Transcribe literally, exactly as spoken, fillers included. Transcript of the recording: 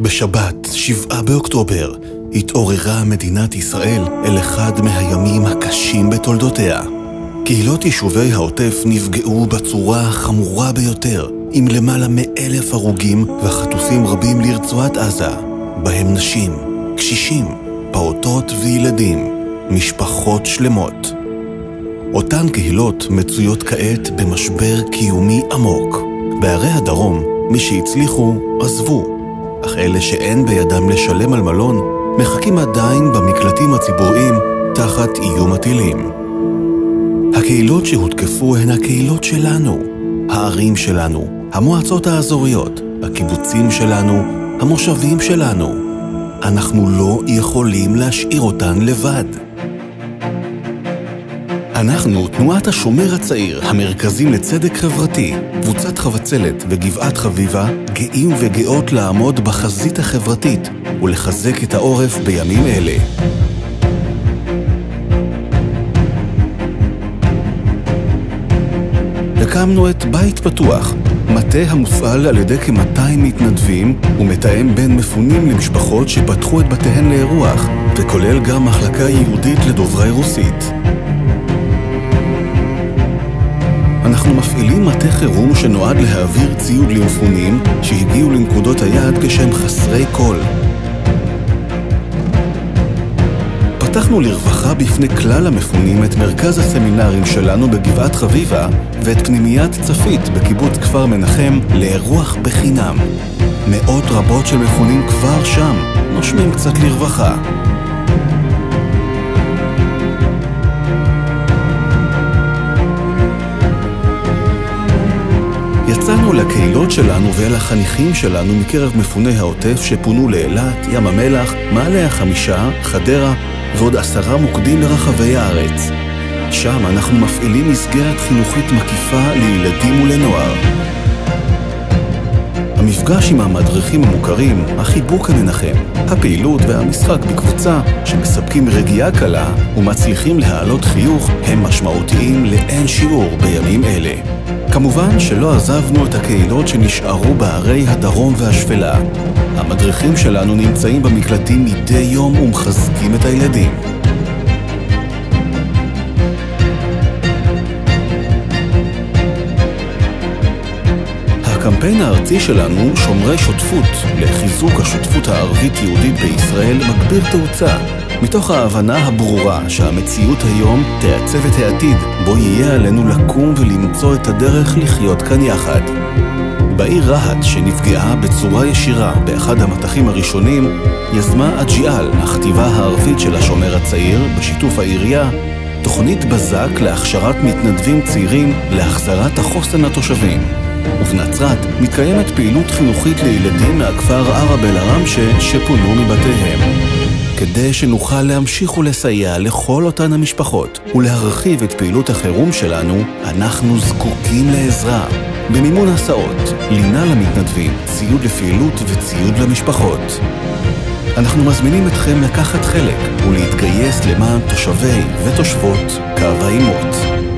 בשבת, שבעה באוקטובר, התעוררה מדינת ישראל אל אחד מהימים הקשים בתולדותיה. קהילות יישובי העוטף נפגעו בצורה החמורה ביותר, עם למעלה מאלף הרוגים וחטופים רבים לרצועת עזה, בהם נשים, קשישים, פעוטות וילדים, משפחות שלמות. אותן קהילות מצויות כעת במשבר קיומי עמוק. בערי הדרום, מי שהצליחו עזבו, אך אלה שאין בידם לשלם על מלון, מחכים עדיין במקלטים הציבוריים תחת איום הטילים. הקהילות שהותקפו הן הקהילות שלנו, הערים שלנו, המועצות האזוריות, הקיבוצים שלנו, המושבים שלנו. אנחנו לא יכולים להשאיר אותן לבד. אנחנו, תנועת השומר הצעיר, המרכזים לצדק חברתי, קבוצת חבצלת וגבעת חביבה, גאים וגאות לעמוד בחזית החברתית ולחזק את העורף בימים אלה. הקמנו את בית פתוח, מטה המופעל על ידי כ-מאתיים מתנדבים ומתאם בין מפונים למשפחות שפתחו את בתיהן לאירוח, וכולל גם מחלקה ייעודית לדוברי רוסית. אנחנו מפעילים מטה חירום שנועד להעביר ציוד למפונים שהגיעו לנקודות היעד כשהם חסרי קול. פתחנו לרווחה בפני כלל המפונים את מרכז הסמינרים שלנו בגבעת חביבה ואת פנימיית צפית בקיבוץ כפר מנחם לאירוח בחינם. מאות רבות של מפונים כבר שם, נושמים קצת לרווחה. יצאנו לקהילות שלנו ואל החניכים שלנו מקרב מפוני העוטף שפונו לאילת, ים המלח, מעלה החמישה, חדרה ועוד עשרה מוקדים לרחבי הארץ. שם אנחנו מפעילים מסגרת חינוכית מקיפה לילדים ולנוער. המפגש עם המדריכים המוכרים, החיבוק המנחם, הפעילות והמשחק בקבוצה שמספקים רגיעה קלה ומצליחים להעלות חיוך הם משמעותיים לאין שיעור בימים אלה. כמובן שלא עזבנו את הקהילות שנשארו בערי הדרום והשפלה. המדריכים שלנו נמצאים במקלטים מדי יום ומחזקים את הילדים. הקמפיין הארצי שלנו, שומרי שותפות, לחיזוק השותפות הערבית-יהודית בישראל מגביר תאוצה, מתוך ההבנה הברורה שהמציאות היום תעצב את העתיד, בו יהיה עלינו לקום ולמצוא את הדרך לחיות כאן יחד. בעיר רהט, שנפגעה בצורה ישירה באחד המתחים הראשונים, יזמה אג'יאל, החטיבה הערבית של השומר הצעיר, בשיתוף העירייה, תוכנית בזק להכשרת מתנדבים צעירים להחזרת החוסן לתושבים. ובנצרת מתקיימת פעילות חינוכית לילדים מהכפר ערב אל-עראמשה שפונו מבתיהם. כדי שנוכל להמשיך ולסייע לכל אותן המשפחות ולהרחיב את פעילות החירום שלנו, אנחנו זקוקים לעזרה. במימון הסעות, לינה למתנדבים, ציוד לפעילות וציוד למשפחות. אנחנו מזמינים אתכם לקחת חלק ולהתגייס למען תושבי ותושבות קו העימות.